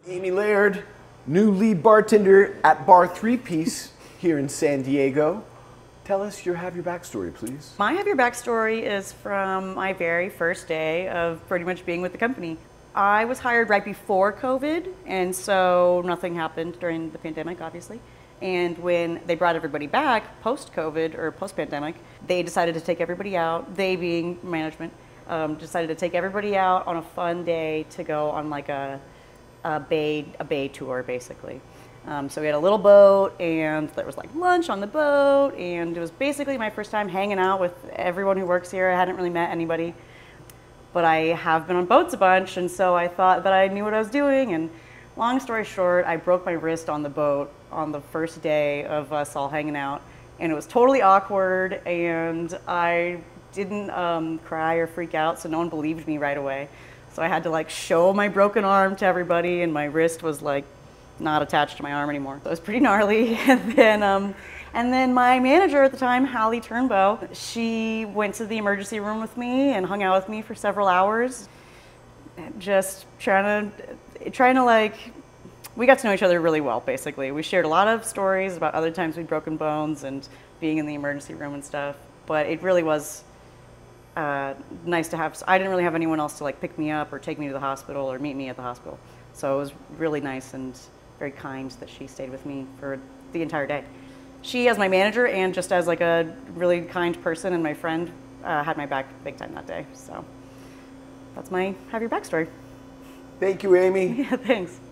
Amy Laird, new lead bartender at Bar 3 Piece here in San Diego. Tell us Have Your Backstory, please. My Have Your Backstory is from my very first day of pretty much being with the company. I was hired right before COVID, and so nothing happened during the pandemic, obviously. And when they brought everybody back post-COVID or post-pandemic, they decided to take everybody out, they being management, decided to take everybody out on a fun day to go on like a bay tour, basically. So we had a little boat, and there was like lunch on the boat, and it was basically my first time hanging out with everyone who works here. I hadn't really met anybody, but I have been on boats a bunch, and so I thought that I knew what I was doing. And long story short, I broke my wrist on the boat on the first day of us all hanging out, and it was totally awkward, and I didn't cry or freak out, so no one believed me right away. So I had to like show my broken arm to everybody, and my wrist was like not attached to my arm anymore. So it was pretty gnarly. And then my manager at the time, Hallie Turnbow, she went to the emergency room with me and hung out with me for several hours, just trying to like, we got to know each other really well, basically. We shared a lot of stories about other times we'd broken bones and being in the emergency room and stuff, but it really was nice to have. I didn't really have anyone else to like pick me up or take me to the hospital or meet me at the hospital. So it was really nice and very kind that she stayed with me for the entire day. She, as my manager and just as like a really kind person and my friend, had my back big time that day. So that's my Have Your Backstory. Thank you, Amy. Yeah, thanks.